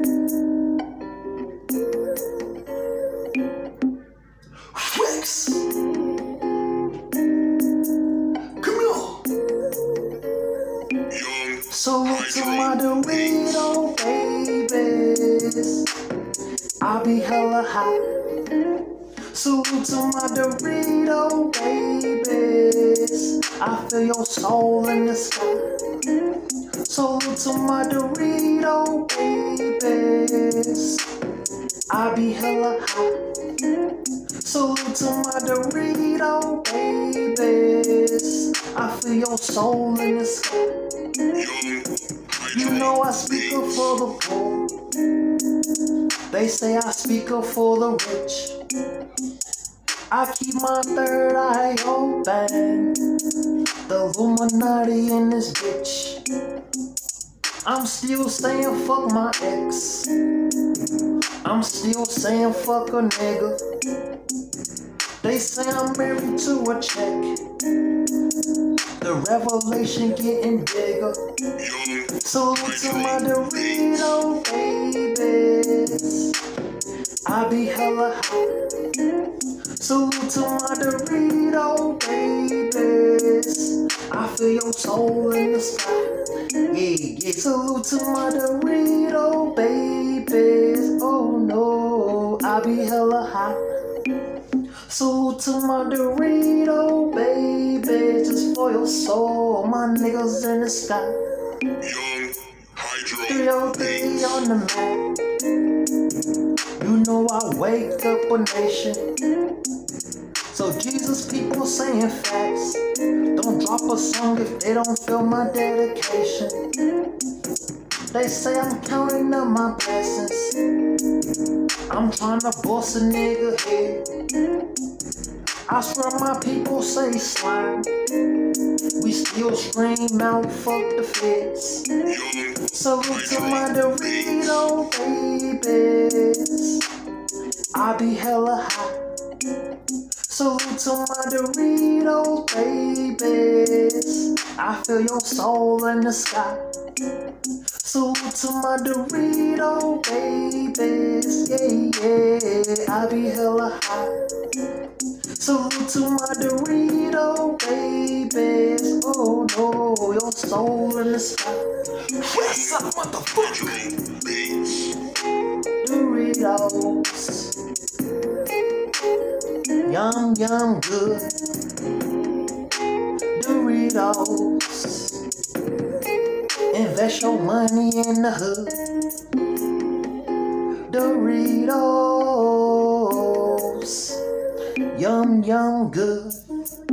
Flex. Come on. Salute to my Dorito babies. I be hella hot. Salute to my Dorito babies. I feel your soul in the sky. Salute to my Dorito babies. I be hella hot. Salute to my Dorito babies. I feel your soul in the sky. You know I speak up for the poor. They say I speak up for the rich. I keep my third eye open. The Illuminati in this bitch. I'm still saying fuck my ex. I'm still saying fuck a nigga. They say I'm married to a check. The revelation getting bigger. Salute to my Dorito babies. I be hella hot. Salute to my Dorito babies. I feel your soul in the sky. Yeah. Salute to my Dorito babies. Oh no, I be hella hot. Salute to my Dorito baby, just for your soul, my niggas in the sky. 303 on the map. You know I wake up a nation. So Jesus people saying facts. Don't drop a song if they don't feel my dedication. They say I'm counting up my blessings. I'm trying to boss a nigga here. I swear my people say slime. We still scream out, fuck the feds. Salute to my Dorito babies. I be hella hot. Salute to my Dorito babies. I feel your soul in the sky. Salute to my Dorito babies. Yeah. I be hella hot. Salute to my Dorito babies. Oh no, your soul in the sky. What's up, motherfucker? Doritos. Yum, yum, good. Doritos. Invest your money in the hood. Doritos. Yum, yum, good.